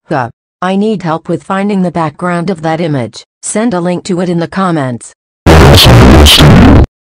I need help with finding the background of that image. Send a link to it in the comments.